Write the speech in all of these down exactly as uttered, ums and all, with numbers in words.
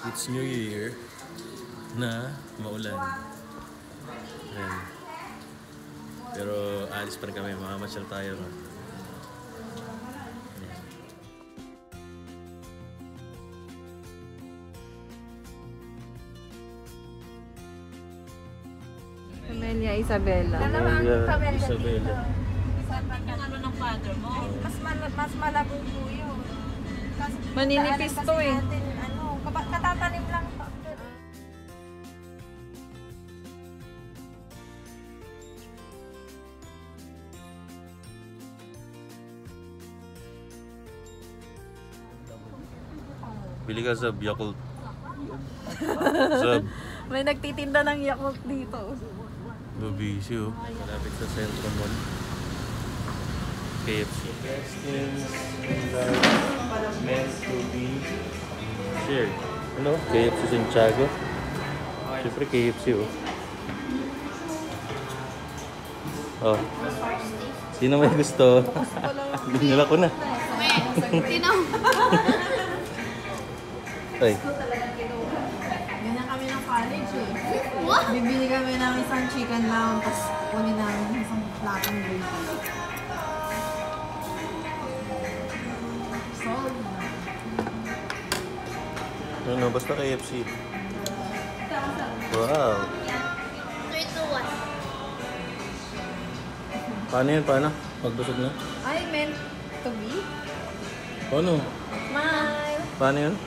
It's New Year na maulan. Ayan. Pero alis pa rin kami, makamasyal tayo. No? Camellia Isabella. Dalawang Camellia Isabella. Yung ano ng father mo? Mas, mal mas malabo po yun. Kasi Maninipis to eh. natin, ano, katatanim lang pa. Bili ka Zab, Yakult. Zab. May nagtitinda ng Yakult dito. Babisi oh. Malapit sa Centro Mall. K F C. Questions meant to be shared. Ano? K F C Santiago. Siyempre K F C oh. Oh. Sino may gusto? Binila ko na. Tinaw. Ay. Ganyan kami ng college eh. What? Bibili kami ng isang chicken lang, tapos kunin namin isang platong gravy. Solid na. Ano, basta K F C. Wow. three, two, one. Paano yan? Paano? Pagbusog na? I meant to be. Paano? Smile. Paano yun?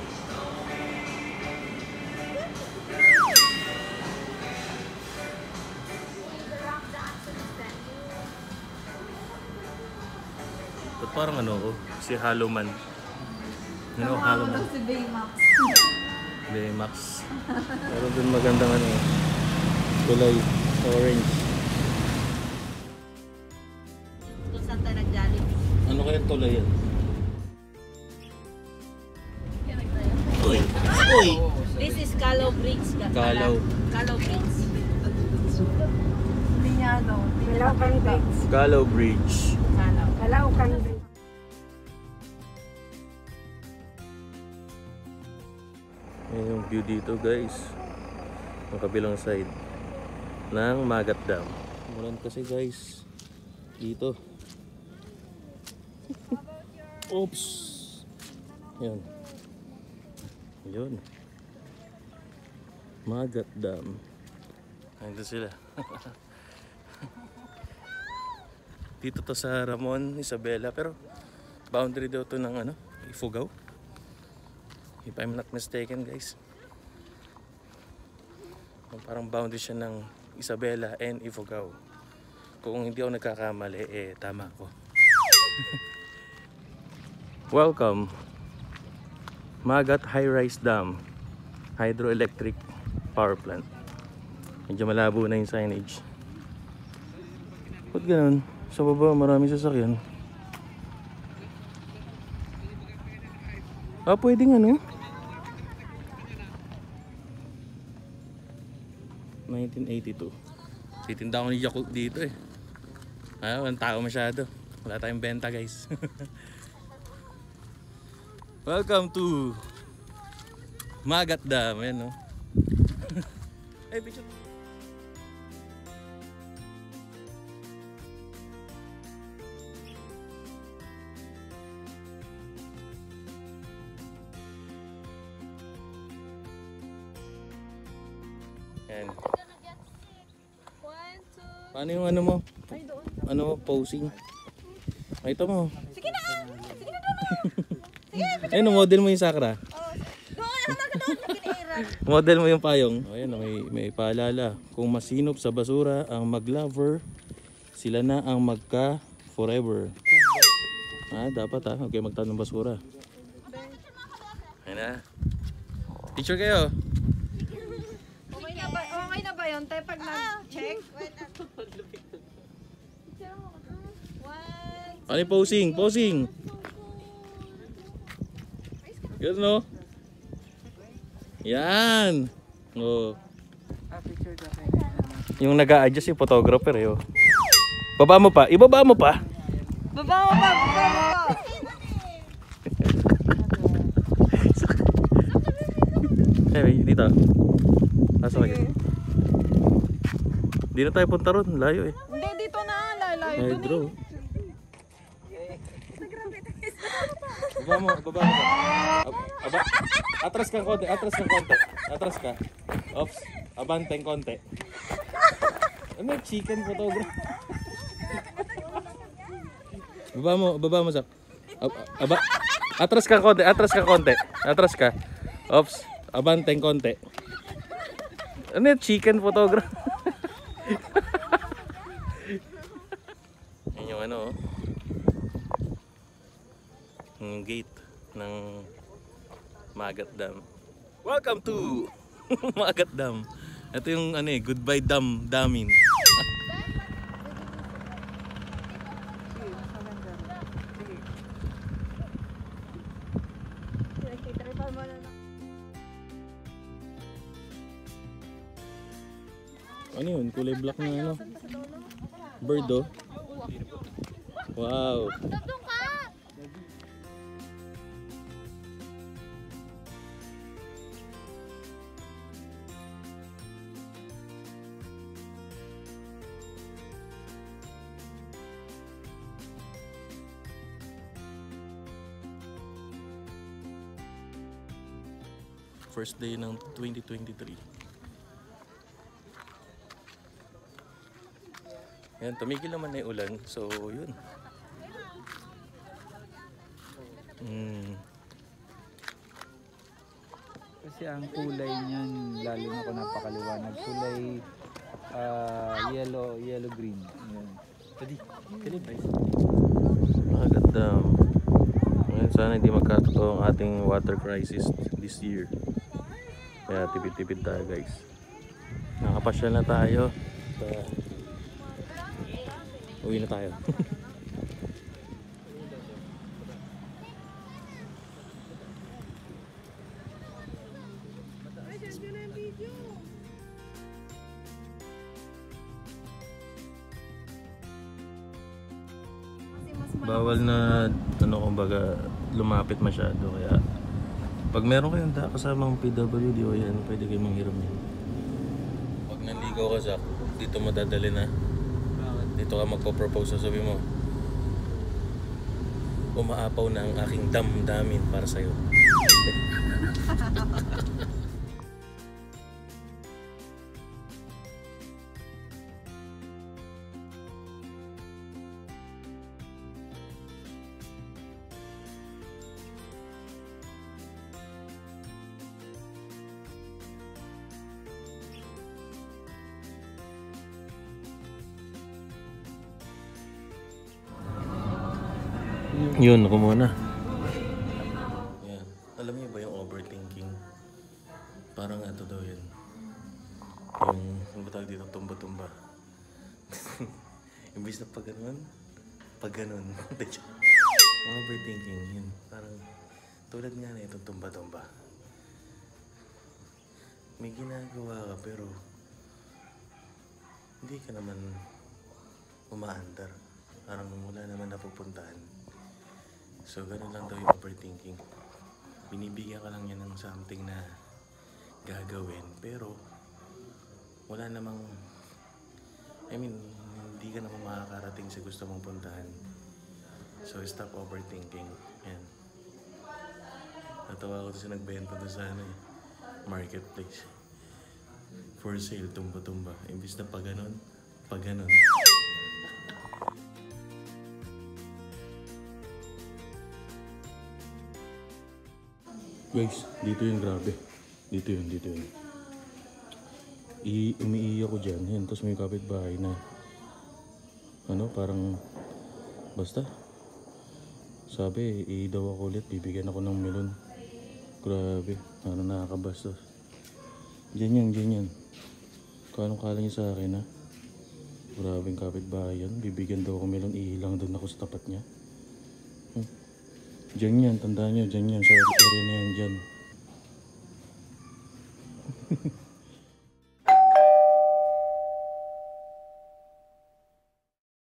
Ba't parang ano ko? Si Hollow Man. You know, Hollow Man. Si Baymax. Baymax. Pero dun magandang ano eh. Kulay orange. Kung saan tayo nag-Jollibee. Ano kaya tulay yan? Uy! Uy! This is ka-LAW Bridge. ka-LAW. ka-LAW Bridge. Linyado. Calaucan Bridge. ka-LAW Bridge. ka-LAW. Calaucan Bridge. Ayan yung view dito guys. Ang kabilang side ng Magat Dam. Umulan kasi guys. Dito. Oops! Ayan. Ayun. Magat Dam. Nandito sila. Dito to sa Ramon, Isabela. Pero boundary daw to ng ano, Ifugao. If I'm not mistaken guys. Parang boundary siya ng Isabela and Ifugao. Kung hindi ako nagkakamali, eh tama ako. Welcome. Magat High-Rise Dam Hydroelectric Power Plant. Medyo malabo na yung signage. Ba't ganun? Sa baba maraming sasakyan. Ah, pwedeng ano? nineteen eighty-two. Titinda ako ni Yakult dito eh. Ah, walang tao masyado. Wala tayong benta guys. Welcome to Magat Dam. Ayan no. Ay, picture. Ayan. Paano yung ano mo? Ano mo? Posing? Ay, ito mo. Sige na! Sige na doon! Sige! Ayun, model mo yung sakra. Doon! Hama ka doon! Kinira! Model mo yung payong. O, ayan, may, may paalala. Kung masinop sa basura ang mag-lover, sila na ang magka-forever. Ah, dapat ha. Okay, magtanong basura. Ayan na. Picture kayo. Okay na ba, okay na ba yun? Tayo pag nag-check? Ano yung posing? Posing! Yan no? Yan! Oh. Yung nag-a-adjust yung photographer eh. Oh. Baba mo pa! Ibaba mo pa! Baba mo pa! Baba mo pa! Anyway, dito. Pasok kayo. Di na tayo punta ron. Layo eh. Hindi, dito na. Lalayo dun Hydro. eh. Baba mo, baba mo. Ab- Aba, atras kang konti, atras kang konti. Atras ka. Ops, abanteng konti. Ano, chicken photography. Baba mo, baba mo, Zak. Ab- Aba, atras kang konti, atras kang konti. Atras ka. Ops, abanteng konti. Ano, chicken photography. Yan yung ano, oh. Yung gate ng Magat Dam. Welcome to Magat Dam. Ito yung ano eh, goodbye dam damin. Ano yun? Kulay black na ano? Bird oh. Wow. First day ng twenty twenty-three. Yan, tumigil naman na yung ulan. So, yun. Mm. Kasi ang kulay niyan, lalo na kung napakaliwanag, kulay uh, yellow, yellow green. Yan. Tadi, kali ba? Magat Dam. Ngayon sana hindi magkatotoo ang ating water crisis this year. Kaya tipid-tipid tayo guys. Nakapasyal na tayo. Kaya uwi na tayo. Bawal na ano kumbaga lumapit masyado kaya pag meron kayong da kasamang P W D o yan, pwede kayong manghiram yan. Pag nanligaw ka sa dito mo dadali na. Dito ka magpo-propose, sabi mo umaapaw na ang aking damdamin para sa'yo. Yun, ako muna. Yan. Alam niyo ba yung overthinking? Parang ito daw yun. Yung, ano ba tawag dito? Tumba-tumba. Imbis na pag ganun, pag ganun. Overthinking, yun. Parang, tulad nga na itong tumba-tumba. May ginagawa ka pero hindi ka naman umaandar. Parang wala naman napupuntahan. So, ganun lang daw yung overthinking. Binibigyan ka lang yan ng something na gagawin. Pero, wala namang, I mean, hindi ka naman makakarating sa gusto mong puntahan. So, stop overthinking. Yan. Natawa ko sa nagbenta doon sa ano, marketplace. For sale, tumba-tumba. Imbis na pag ganun, pag ganun. Guys, dito yun, grabe. Dito yun, dito yun. I umiiyak ko dyan. Yan, tapos may kapitbahay na ano, parang basta sabi, i daw ako ulit, bibigyan ako ng melon. Grabe, ano, nakakabastos. Dyan yan, dyan yan. Kano kala niya sa akin, ha? Grabing kapitbahay yan. Bibigyan daw ako melon, ihilang doon ako sa tapat niya. Hmm. Dyan yan, tandaan nyo, dyan yan, sa area na yan, dyan.